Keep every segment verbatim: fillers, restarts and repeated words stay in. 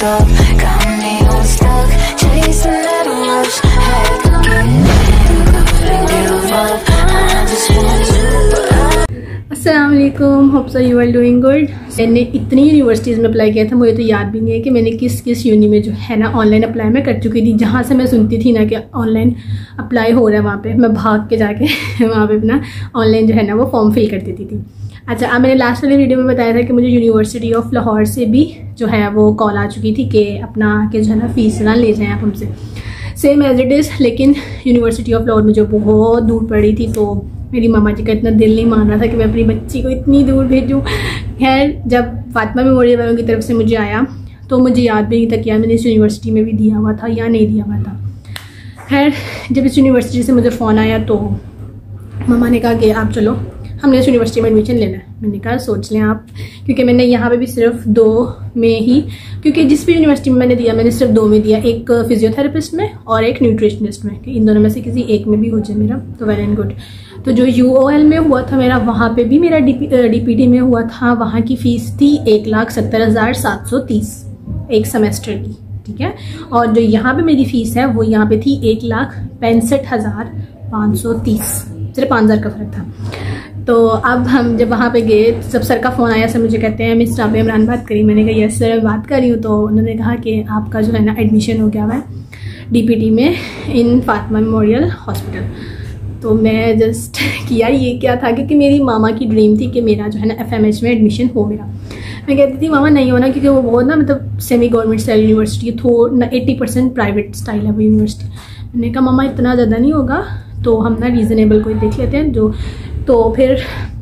stop, got me all stuck, chasing that rush, had to give up, I just want you, but I... अस्सलाम वालेकुम, hope so you are doing good. मैंने इतनी universities में apply किया था, मुझे तो याद भी नहीं है कि मैंने किस किस यूनि में जो है ना ऑनलाइन अप्लाई मैं कर चुकी थी। जहाँ से मैं सुनती थी ना कि ऑनलाइन अप्लाई हो रहा है, वहाँ पे मैं भाग के जाके वहाँ पे अपना ऑनलाइन जो है ना वो फॉर्म फिल कर देती थी। अच्छा, अब मैंने लास्ट वाले वीडियो में बताया था कि मुझे यूनिवर्सिटी ऑफ लाहौर से भी जो है वो कॉल आ चुकी थी कि अपना के जो है ना फ़ीस ना ले जाएँ आप हमसे, सेम एज इट इज़। लेकिन यूनिवर्सिटी ऑफ लाहौर मुझे बहुत दूर पड़ी थी, तो मेरी मामा जी का इतना दिल नहीं मान रहा था कि मैं अपनी बच्ची को इतनी दूर भेजूँ। खैर, जब फातिमा मेमोरियल वालों की तरफ से मुझे आया तो मुझे याद भी नहीं था कि यार मैंने इस यूनिवर्सिटी में भी दिया हुआ था या नहीं दिया हुआ था। खैर, जब इस यूनिवर्सिटी से मुझे फ़ोन आया तो मामा ने कहा कि आप चलो, हमने इस यूनिवर्सिटी में एडमिशन लेना है। मैंने कहा सोच लें आप, क्योंकि मैंने यहाँ पे भी सिर्फ दो में ही, क्योंकि जिस भी यूनिवर्सिटी में मैंने दिया मैंने सिर्फ दो में दिया, एक फिजियोथेरेपिस्ट में और एक न्यूट्रिशनिस्ट में, कि इन दोनों में से किसी एक में भी हो जाए मेरा तो वेल एंड गुड। तो जो यू ओ एल में हुआ था मेरा, वहाँ पे भी मेरा डी पी डी में हुआ था, वहाँ की फ़ीस थी एक लाख सत्तर हज़ार सात सौ तीस एक सेमेस्टर की, ठीक है। और जो यहाँ पे मेरी फ़ीस है वो यहाँ पे थी एक लाख पैंसठ हज़ार पाँच सौ तीस, सिर्फ पाँच हज़ार का फ़र्क था। तो अब हम जब वहाँ पे गए, जब सर का फ़ोन आया, सर मुझे कहते हैं मिस राबिया इमरान बात करी। मैंने कहा यस सर बात कर रही हूँ। तो उन्होंने कहा कि आपका जो है ना एडमिशन हो गया हुआ है डी पी डी में इन फातिमा मेमोरियल हॉस्पिटल। तो मैं जस्ट किया ये क्या था, क्योंकि मेरी मामा की ड्रीम थी कि मेरा जो है ना एफ एम एच में एडमिशन हो मेरा। मैं कहती थी मामा नहीं होना, क्योंकि वो बहुत ना मतलब सेमी गवर्नमेंट स्टाइल यूनिवर्सिटी है, थोड़ा ना एट्टी परसेंट प्राइवेट स्टाइल है वो यूनिवर्सिटी। मैंने कहा मामा इतना ज़्यादा नहीं होगा, तो हम ना रीज़नेबल कोई देख लेते हैं जो। तो फिर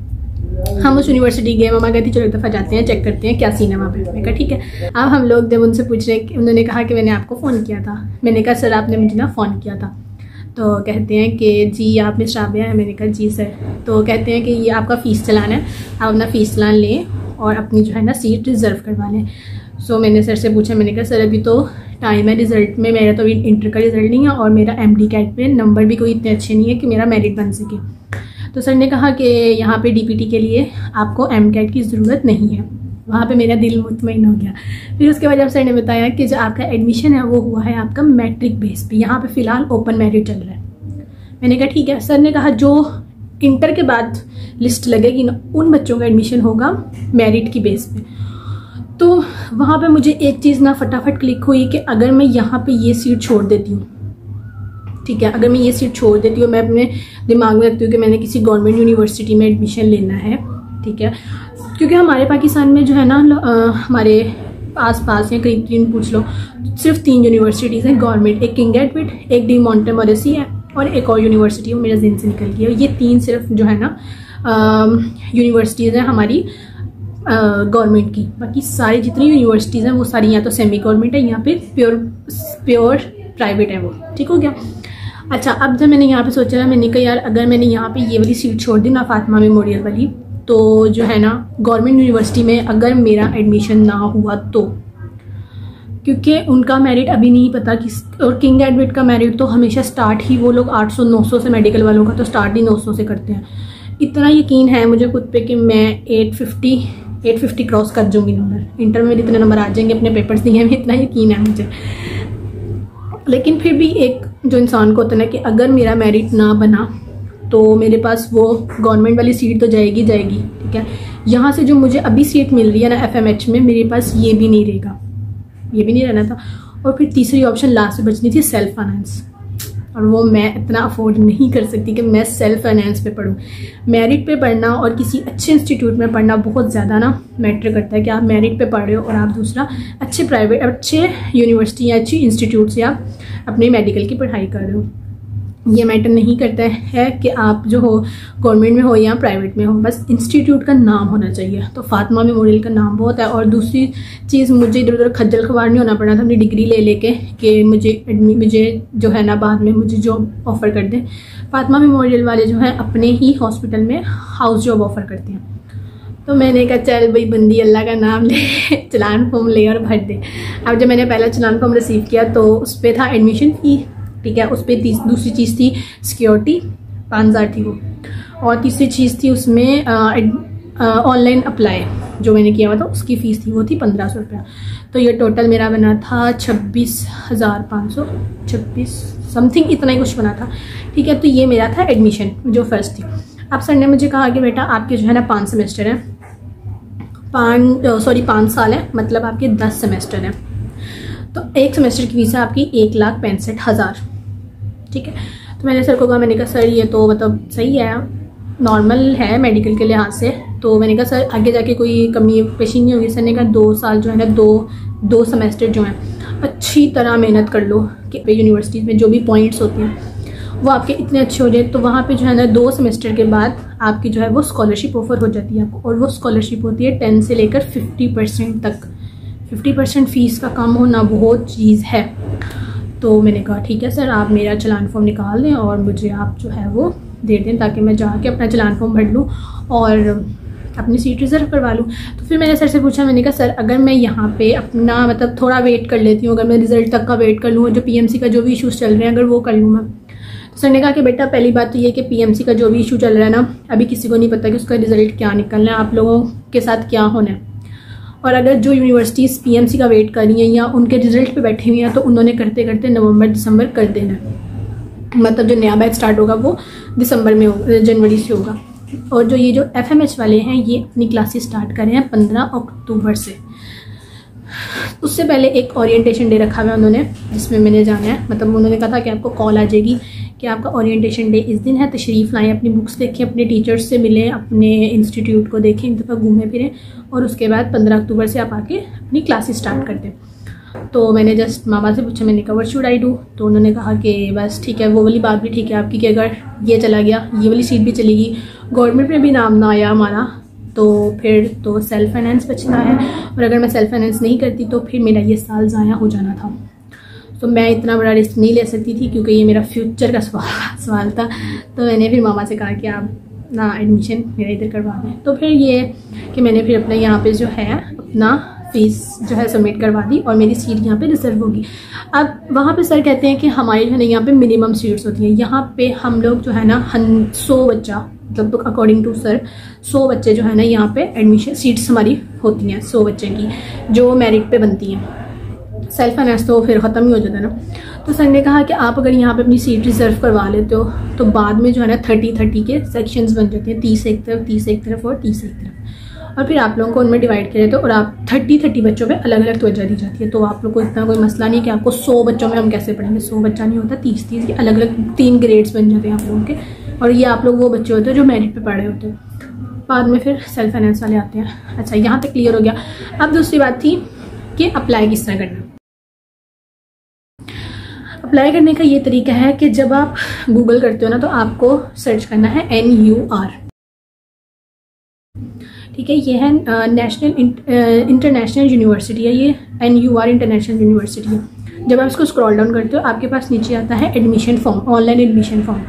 हम उस यूनिवर्सिटी गए, मामा कहती चलो एक दफ़ा जाते हैं, चेक करते हैं क्या सीन है वहाँ पे। मैंने कहा ठीक है। अब हम लोग जब उनसे पूछ रहे, उन्होंने कहा कि मैंने आपको फ़ोन किया था। मैंने कहा सर आपने मुझे ना फ़ोन किया था। तो कहते हैं कि जी आप मिस राबिया हैं। मैंने कहा जी सर। तो कहते हैं कि ये आपका फ़ीस चलान है, आप अपना फ़ीस चलान लें और अपनी जो है ना सीट रिज़र्व करवा लें। सो मैंने सर से पूछा, मैंने कहा सर अभी तो टाइम है रिज़ल्ट में, मेरा तो अभी इंटर का रिज़ल्ट नहीं है और मेरा एम डी कैट में नंबर भी कोई इतने अच्छे नहीं है कि मेरा मेरिट बन सके। तो सर ने कहा कि यहाँ पे डी पी टी के लिए आपको एम कैट की ज़रूरत नहीं है। वहाँ पे मेरा दिल मुतमईन हो गया। फिर उसके बाद जब सर ने बताया कि जो आपका एडमिशन है वो हुआ है आपका मैट्रिक बेस पे, यहाँ पे फ़िलहाल ओपन मेरिट चल रहा है। मैंने कहा ठीक है। सर ने कहा जो इंटर के बाद लिस्ट लगेगी ना, उन बच्चों का एडमिशन होगा मेरिट की बेस पे। तो वहाँ पे मुझे एक चीज़ ना फटाफट क्लिक हुई कि अगर मैं यहाँ पे ये सीट छोड़ देती हूँ, ठीक है, अगर मैं ये सीट छोड़ देती हूँ, मैं अपने दिमाग में रखती हूँ कि मैंने किसी गवर्नमेंट यूनिवर्सिटी में एडमिशन लेना है, ठीक है, क्योंकि हमारे पाकिस्तान में जो है ना आ, हमारे आस पास या करीब तीन पूछ लो, सिर्फ तीन यूनिवर्सिटीज़ हैं गवर्नमेंट, एक किंग एडवर्ड, एक डी मोंटेमोरेसी है और एक और यूनिवर्सिटी वो मेरे ज़हन से निकल गई है। ये तीन सिर्फ जो है ना यूनिवर्सिटीज़ हैं हमारी गवर्नमेंट की। बाकी सारी जितनी यूनिवर्सिटीज़ हैं वो सारी या तो सेमी गवर्नमेंट है या फिर प्योर प्योर प्राइवेट है वो, ठीक हो गया। अच्छा, अब जब मैंने यहाँ पे सोचा, मैंने कहा यार अगर मैंने यहाँ पे ये वाली सीट छोड़ दी ना फातिमा मेमोरियल वाली, तो जो है ना गवर्नमेंट यूनिवर्सिटी में अगर मेरा एडमिशन ना हुआ तो, क्योंकि उनका मेरिट अभी नहीं पता किस, और किंग एडवर्ड का मेरिट तो हमेशा स्टार्ट ही वो लोग आठ सौ नौ सौ से, मेडिकल वालों का तो स्टार्ट ही नौ सौ से करते हैं। इतना यकीन है मुझे खुद पे कि मैं एट फिफ्टी क्रॉस कर जाऊँगी नंबर, इंटर में इतने नंबर आ जाएंगे, अपने पेपर्स दिए हैं, इतना यकीन है मुझे। लेकिन फिर भी एक जो इंसान को होता है ना कि अगर मेरा मेरिट ना बना तो मेरे पास वो गवर्नमेंट वाली सीट तो जाएगी जाएगी, ठीक है। यहाँ से जो मुझे अभी सीट मिल रही है ना एफ एम एच में, मेरे पास ये भी नहीं रहेगा, ये भी नहीं रहना था। और फिर तीसरी ऑप्शन लास्ट में बचनी थी सेल्फ फाइनेंस, और वो मैं इतना अफोर्ड नहीं कर सकती कि मैं सेल्फ फाइनेंस पे पढूं। मेरिट पे पढ़ना और किसी अच्छे इंस्टीट्यूट में पढ़ना बहुत ज़्यादा ना मैटर करता है कि आप मेरिट पे पढ़ रहे हो और आप दूसरा अच्छे प्राइवेट अच्छे यूनिवर्सिटी या अच्छी इंस्टीट्यूट से आप अपने मेडिकल की पढ़ाई कर रहे हो। ये मैटर नहीं करता है कि आप जो हो गवर्नमेंट में हो या प्राइवेट में हो, बस इंस्टीट्यूट का नाम होना चाहिए। तो फातिमा मेमोरियल का नाम बहुत है। और दूसरी चीज़, मुझे इधर उधर खज्जल खवार नहीं होना पड़ा था अपनी डिग्री ले लेके कि मुझे मुझे जो है ना बाद में मुझे जॉब ऑफ़र कर दें। फातिमा मेमोरियल वाले जो हैं अपने ही हॉस्पिटल में हाउस जॉब ऑफ़र करते हैं। तो मैंने कहा चल भाई बंदी अल्लाह का नाम ले, चलान फॉर्म ले और भर दे। अब जब मैंने पहला चलान फॉर्म रिसीव किया तो उस पर था एडमिशन फ़ी, ठीक है, उस पर दूसरी चीज़ थी सिक्योरिटी, पाँच हज़ार थी वो, और तीसरी चीज़ थी उसमें ऑनलाइन अप्लाई, जो मैंने किया हुआ था उसकी फ़ीस थी वो थी पंद्रह सौ रुपया। तो ये टोटल मेरा बना था छब्बीस हज़ार पाँच सौ छब्बीस समथिंग इतना ही कुछ बना था। ठीक है, तो ये मेरा था एडमिशन जो फर्स्ट थी। अब सर ने मुझे कहा कि बेटा आपके जो है ना पाँच सेमेस्टर हैं, पाँच सॉरी पाँच साल है, मतलब आपके दस सेमेस्टर हैं। तो एक सेमेस्टर की फीस है आपकी एक लाख पैंसठ हज़ार। ठीक है, तो मैंने सर को कहा, मैंने कहा सर ये तो मतलब सही है, नॉर्मल है मेडिकल के लिहाज से। तो मैंने कहा सर आगे जाके कोई कमी पेशी नहीं होगी। सर ने कहा दो साल जो है ना, दो दो सेमेस्टर जो हैं अच्छी तरह मेहनत कर लो कि यूनिवर्सिटीज़ में जो भी पॉइंट्स होते हैं वो आपके इतने अच्छे हो जाए, तो वहाँ पे जो है ना दो सेमेस्टर के बाद आपकी जो है वो स्कॉलरशिप ऑफर हो जाती है आपको। और वो स्कॉलरशिप होती है टेन से लेकर फिफ्टी परसेंट तक। फिफ्टी परसेंट फ़ीस का कम होना बहुत चीज़ है। तो मैंने कहा ठीक है सर, आप मेरा चलान फॉर्म निकाल दें और मुझे आप जो है वो दे दें ताकि मैं जाके अपना चलान फॉर्म भर लूँ और अपनी सीट रिज़र्व करवा लूँ। तो फिर मैंने सर से पूछा, मैंने कहा सर अगर मैं यहाँ पे अपना मतलब थोड़ा वेट कर लेती हूँ, अगर मैं रिज़ल्ट तक का वेट कर लूँ, जो पीएमसी का जो भी इशूज़ चल रहे हैं अगर वो कर लूँ मैं। तो सर ने कहा कि बेटा पहली बात तो ये कि पीएमसी का जो भी इशू चल रहा है ना, अभी किसी को नहीं पता कि उसका रिज़ल्ट क्या निकलना है, आप लोगों के साथ क्या होना है। और अगर जो यूनिवर्सिटीज़ पीएमसी का वेट कर रही हैं या उनके रिजल्ट पे बैठी हुई हैं तो उन्होंने करते करते नवंबर दिसंबर कर देना है। मतलब जो नया बैच स्टार्ट होगा वो दिसंबर में होगा, जनवरी से होगा। और जो ये जो एफएमएच वाले हैं ये अपनी क्लासेस स्टार्ट कर रहे हैं पंद्रह अक्टूबर से। उससे पहले एक ओरिएंटेशन डे रखा हुआ है उन्होंने, जिसमें मैंने जाना है। मतलब उन्होंने कहा था कि आपको कॉल आ जाएगी कि आपका ओरिएंटेशन डे इस दिन है, तशरीफ़ लाएँ, अपनी बुक्स देखें, अपने टीचर्स से मिलें, अपने इंस्टीट्यूट को देखें, एक दफ़ा घूमें फिरें और उसके बाद पंद्रह अक्टूबर से आप आके अपनी क्लासेस स्टार्ट कर दें। तो मैंने जस्ट मामा से पूछा, मैंने कहा व्हाट शुड आई डू। तो उन्होंने कहा कि बस ठीक है, वो वाली बात भी ठीक है आपकी कि अगर ये चला गया ये वाली सीट भी चलेगी, गवर्नमेंट में भी नाम ना आया हमारा, तो फिर तो सेल्फ फाइनेंस बचना है। और अगर मैं सेल्फ फाइनेंस नहीं करती तो फिर मेरा ये साल ज़ाया हो जाना था। तो मैं इतना बड़ा रिस्क नहीं ले सकती थी क्योंकि ये मेरा फ्यूचर का सवाल सवाल था। तो मैंने फिर मामा से कहा कि आप ना एडमिशन मेरा इधर करवा दें। तो फिर ये कि मैंने फिर अपना यहाँ पे जो है अपना फ़ीस जो है सबमिट करवा दी और मेरी सीट यहाँ पे रिजर्व होगी। अब वहाँ पे सर कहते हैं कि हमारी जो है ना यहाँ पे मिनिमम सीट्स होती हैं। यहाँ पे हम लोग जो है ना हन सौ बच्चा मतलब अकॉर्डिंग टू सर सौ बच्चे जो है ना यहाँ पे एडमिशन सीट्स हमारी होती हैं, सौ बच्चे की जो मेरिट पे बनती हैं। सेल्फ फाइनेंस तो फिर ख़त्म ही हो जाता है ना। तो सर ने कहा कि आप अगर यहाँ पे अपनी सीट रिजर्व करवा लेते हो तो बाद में जो है ना थर्टी थर्टी के सेक्शंस बन जाते हैं, तीस एक तरफ, तीस एक तरफ और तीस एक तरफ। और फिर आप लोगों को उनमें डिवाइड कर देते हो और आप थर्टी थर्टी बच्चों पे अलग अलग तवज्जो दी जाती है। तो आप लोग को इतना कोई मसला नहीं कि आपको सौ बच्चों में हम कैसे पढ़ेंगे, सौ बच्चा नहीं होता, तीस तीस के अलग अलग तीन ग्रेड्स बन जाते हैं आप लोगों के। और ये आप लोग वो बच्चे होते हैं जो मेरिट पे पढ़े होते हैं, बाद में फिर सेल्फ फाइनेंस वाले आते हैं। अच्छा, यहाँ तक क्लियर हो गया। अब दूसरी बात थी कि अप्लाई किस तरह करना। अप्लाई करने का ये तरीका है कि जब आप गूगल करते हो ना तो आपको सर्च करना है एन यू आर। ठीक है, ये है नेशनल इंटरनेशनल यूनिवर्सिटी है, ये N U R international university है। जब आप इसको स्क्रॉल डाउन करते हो आपके पास नीचे आता है admission form, online admission form.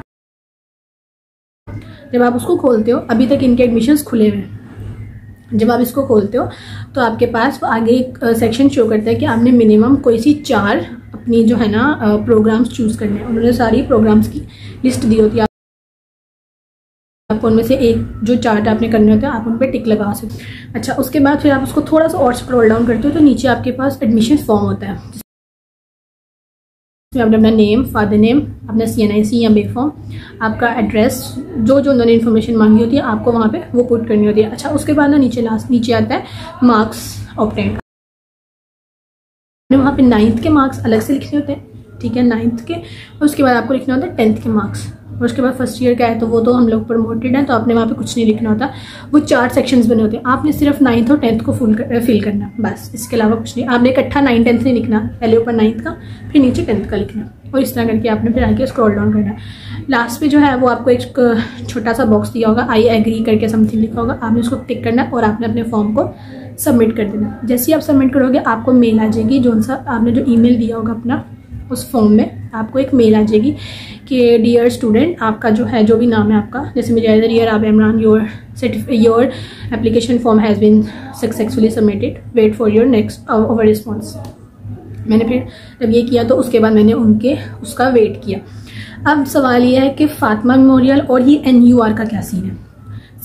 जब आप उसको खोलते हो, अभी तक इनके एडमिशन्स खुले हुए हैं, जब आप इसको खोलते हो तो आपके पास आगे एक सेक्शन शो करता है कि आपने मिनिमम कोई सी चार अपनी जो है ना प्रोग्राम्स चूज करने हैं। उन्होंने सारी प्रोग्राम्स की लिस्ट दी होती है, आपको उनमें से एक जो चार्ट आपने करने होते हैं आप उन पर टिक लगा सकते हैं। अच्छा, उसके बाद फिर आप उसको थोड़ा सा और स्क्रॉल डाउन करते हो तो नीचे आपके पास एडमिशन फॉर्म होता है, जिसमें आपने अपना नेम, फादर नेम, अपना सी एन आई सी या बे फॉर्म, आपका एड्रेस, जो जो उन्होंने इन्फॉर्मेशन मांगी होती है आपको वहाँ पे वो पुट करनी होती है। अच्छा, उसके बाद ना नीचे लास्ट नीचे आता है मार्क्स ऑब्टेन्ड। वहाँ पे नाइन्थ के मार्क्स अलग से लिखने होते हैं, ठीक है, नाइन्थ के। और उसके बाद आपको लिखना होता है टेंथ के मार्क्स। और उसके बाद फर्स्ट ईयर का है तो वो तो हम लोग प्रमोटेड हैं तो आपने वहाँ पे कुछ नहीं लिखना होता। वो चार सेक्शंस बने होते हैं, आपने सिर्फ नाइन्थ और टेंथ को फुल कर, फिल करना, बस, इसके अलावा कुछ नहीं। आपने इकट्ठा नाइन टेंथ नहीं लिखना, पहले ऊपर नाइन्थ का फिर नीचे टेंथ का लिखना और इस तरह करके आपने फिर आके स्क्रॉल डाउन करना। लास्ट पे जो है वो आपको एक छोटा सा बॉक्स दिया होगा, आई एग्री करके समथिंग लिखा होगा, आपने उसको टिक करना और आपने अपने फॉर्म को सबमिट कर देना। जैसे ही आप सबमिट करोगे आपको मेल आ जाएगी, जो सा आपने जो ईमेल दिया होगा अपना उस फॉर्म में आपको एक मेल आ जाएगी कि डियर स्टूडेंट, आपका जो है जो भी नाम है आपका, जैसे मेरे इधर डियर आप Imran, your certificate your application form has been successfully submitted, wait for your next over response. मैंने फिर जब ये किया तो उसके बाद मैंने उनके उसका वेट किया। अब सवाल ये है कि फातिमा मेमोरियल और ये एन यू आर का क्या सीन है।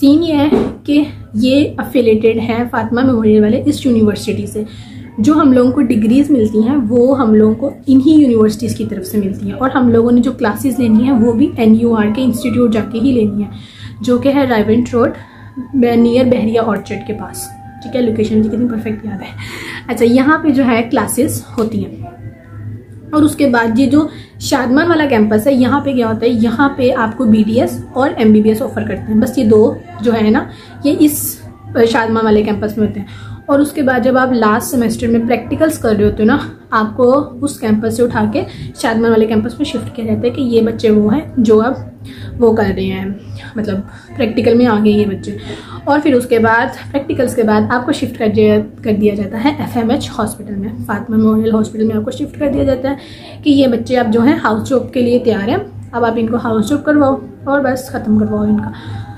सीन ये है कि ये अफिलेटेड हैं फातिमा मेमोरियल वाले इस यूनिवर्सिटी से। जो हम लोगों को डिग्रीज़ मिलती हैं वो हम लोगों को इन्हीं यूनिवर्सिटीज़ की तरफ से मिलती हैं, और हम लोगों ने जो क्लासेस लेनी है वो भी एन यू आर के इंस्टीट्यूट जाके ही लेनी है, जो कि है Raiwind road near Bahria orchard के पास। ठीक है, लोकेशन मुझे कितनी परफेक्ट याद है। अच्छा, यहाँ पे जो है क्लासेस होती हैं। और उसके बाद ये जो शादमान वाला कैंपस है, यहाँ पे क्या होता है, यहाँ पे आपको बी डी एस और M B B S offer करते हैं। बस ये दो जो है ना, ये इस शादमान वाले कैंपस में होते हैं। और उसके बाद जब आप लास्ट सेमेस्टर में प्रैक्टिकल्स कर रहे होते हो ना, आपको उस कैंपस से उठा के शादमान वाले कैंपस में शिफ्ट किया जाता है कि ये बच्चे वो हैं जो अब वो कर रहे हैं, मतलब प्रैक्टिकल में आ गए ये बच्चे। और फिर उसके बाद प्रैक्टिकल्स के बाद आपको शिफ्ट कर दिया कर दिया जाता है एफ एम एच हॉस्पिटल में, फातिमा मेमोरियल हॉस्पिटल में आपको शिफ्ट कर दिया जाता है कि ये बच्चे अब जो हैं हाउस जॉब के लिए तैयार हैं, अब आप इनको हाउस जॉब करवाओ और बस ख़त्म करवाओ इनका।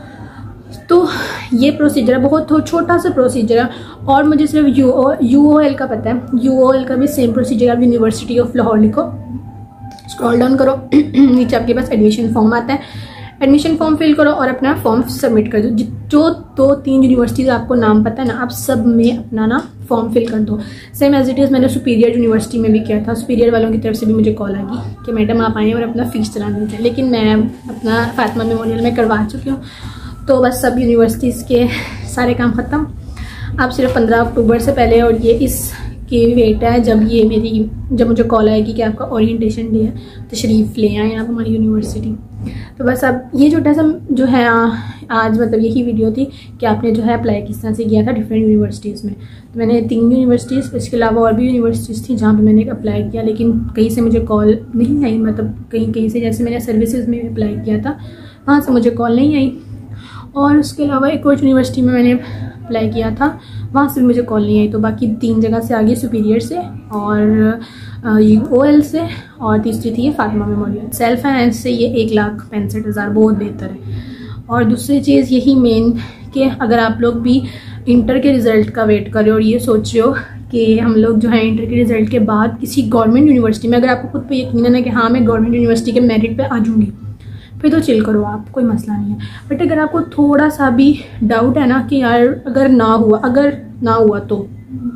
तो ये प्रोसीजर है, बहुत छोटा सा प्रोसीजर है। और मुझे सिर्फ U O U O L का पता है। यू ओ एल का भी सेम प्रोसीजर, आप यूनिवर्सिटी ऑफ लाहौर लिखो, स्क्रॉल डाउन करो, नीचे आपके पास एडमिशन फॉर्म आता है, एडमिशन फॉर्म फिल करो और अपना फॉर्म सबमिट कर दो। जो दो तीन यूनिवर्सिटीज़ आपको नाम पता है ना, आप सब में अपना ना फॉर्म फिल कर दो। सेम एज इट इज़ मैंने सुपीरियर यूनिवर्सिटी में भी किया था। सुपीरियर वालों की तरफ से भी मुझे कॉल आ गई कि मैडम आप आएँ और अपना फीस चला दीजिए, लेकिन मैं अपना फातिमा मेमोरियल में करवा चुकी हूँ। तो बस सब यूनिवर्सिटीज़ के सारे काम ख़त्म। आप सिर्फ पंद्रह अक्टूबर से पहले, और ये इस की वेट है जब ये मेरी जब मुझे कॉल आएगी कि आपका ओरिएंटेशन डे है, तशरीफ़ ले आएँ आप हमारी यूनिवर्सिटी। तो बस अब ये छोटा सा जो है आज मतलब यही वीडियो थी कि आपने जो है अप्लाई किस तरह से किया था डिफरेंट यूनिवर्सिटीज़ में। तो मैंने तीन यूनिवर्सिटीज़, इसके अलावा और भी यूनिवर्सिटीज़ थी जहाँ पे मैंने अप्लाई किया, लेकिन कहीं से मुझे कॉल नहीं आई। मतलब कहीं कहीं से, जैसे मैंने सर्विसेज में अप्लाई किया था वहाँ से मुझे कॉल नहीं आई, और उसके अलावा एक और यूनिवर्सिटी में मैंने अप्लाई किया था, वहाँ से भी मुझे कॉल नहीं आई। तो बाकी तीन जगह से आगे सुपीरियर से और यू ओ एल से, और तीसरी थी ये फातिमा मेमोरियल। सेल्फ फाइनेंस से ये एक लाख पैंसठ हज़ार बहुत बेहतर है। और दूसरी चीज़ यही मेन कि अगर आप लोग भी इंटर के रिज़ल्ट का वेट कर रहे हो और ये सोच रहे हो कि हम लोग जो है इंटर के रिज़ल्ट के बाद किसी गवर्नमेंट यूनिवर्सिटी में, अगर आपको खुद पे यकीन है कि हाँ मैं गवर्नमेंट यूनिवर्सिटी के मेरिट पे आ जाऊँगी, फिर तो चिल करो आप, कोई मसला नहीं है। बट अगर आपको थोड़ा सा भी डाउट है ना कि यार अगर ना हुआ अगर ना हुआ तो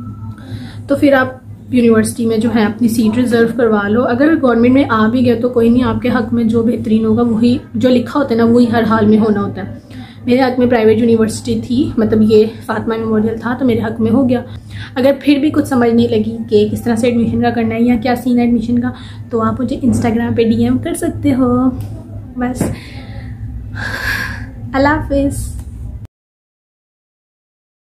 तो फिर आप यूनिवर्सिटी में जो है अपनी सीट रिजर्व करवा लो। अगर गवर्नमेंट में आ भी गया तो कोई नहीं, आपके हक में जो बेहतरीन होगा वही जो लिखा होता है ना वही हर हाल में होना होता है। मेरे हक में प्राइवेट यूनिवर्सिटी थी, मतलब ये फातिमा मेमोरियल था, तो मेरे हक में हो गया। अगर फिर भी कुछ समझ नहीं लगी कि किस तरह से एडमिशन का करना है या क्या सीन है एडमिशन का, तो आप मुझे इंस्टाग्राम पे डी एम कर सकते हो। बस, अल्लाह हाफिज़।